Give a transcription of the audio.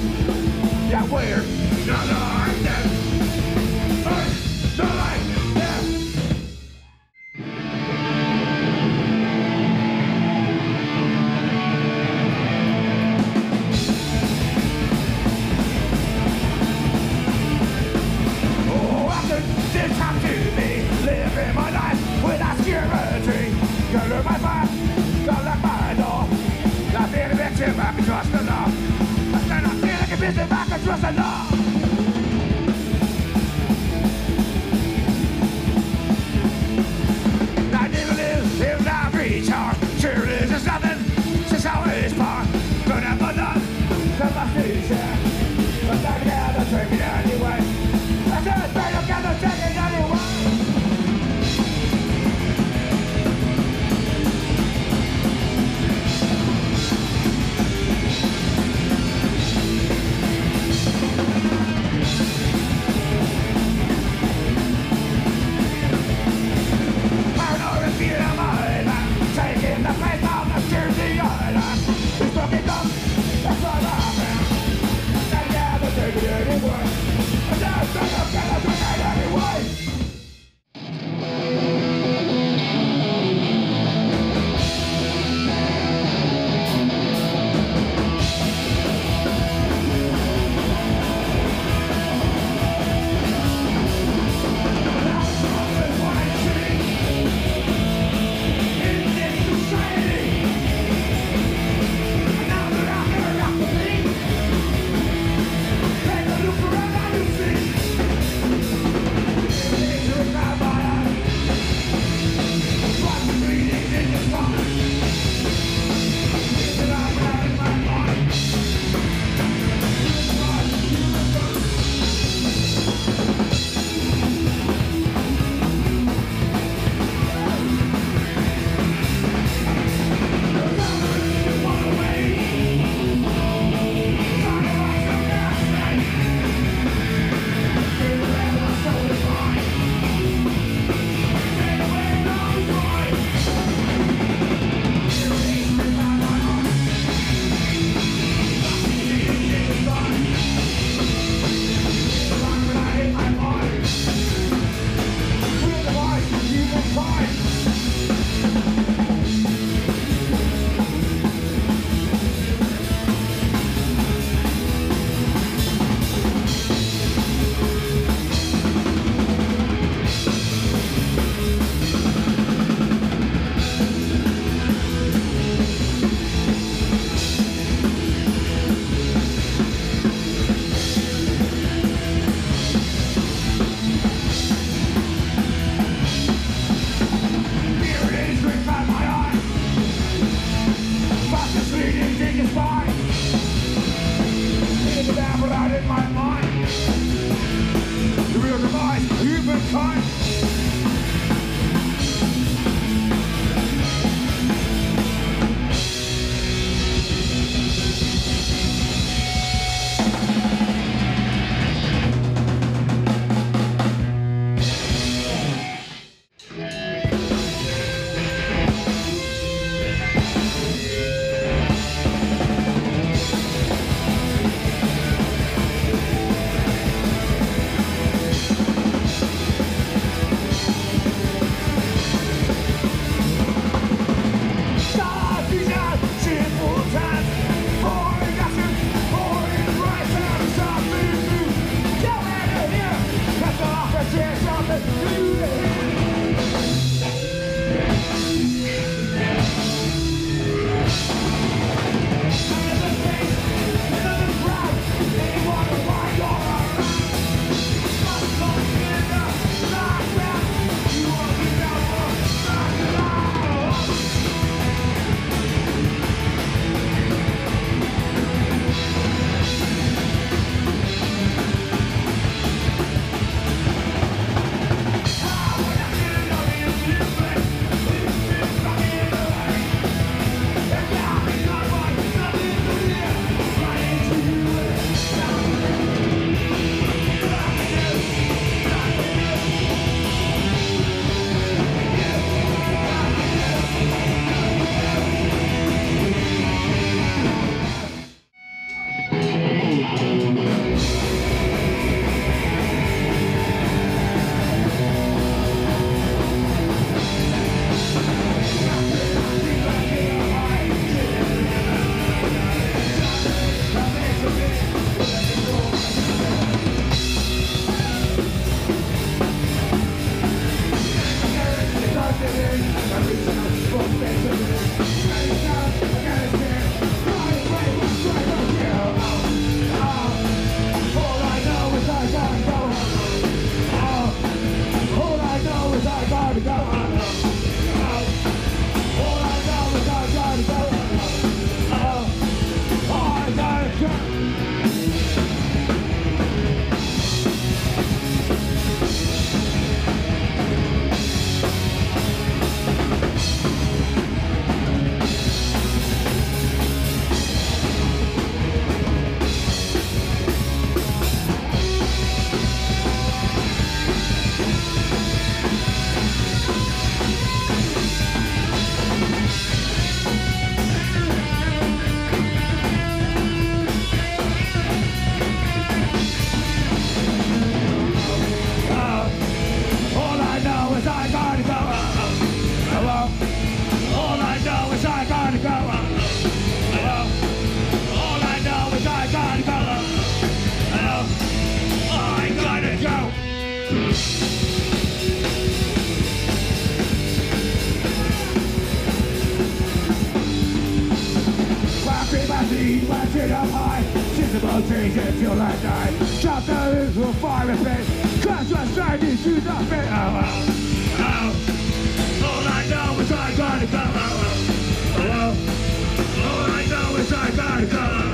Yeah, weird. No, like that. No, like that. Oh, after this time to me, living my life without security. Go to my back, go lock my door. Not being a victim, I can trust the law. I stand up, feel like a business, I can trust the law. I never live in my reach, or sure is there's nothing, since I was far. Don't have my love, come my future. But I gotta take it anyway. I just pray I gotta take it anyway. Taking the place of the Jersey Island. It's fucking dumb, that's all I found. I never take it anyway. I never think I'm gonna take it anyway. Take a look around and you see My feet went it up high, visible change until I die. Drop down into a fire pit, crash my stride into the pit. Oh, oh, oh. All I know is I gotta go. Oh, oh, oh. All I know is I gotta go.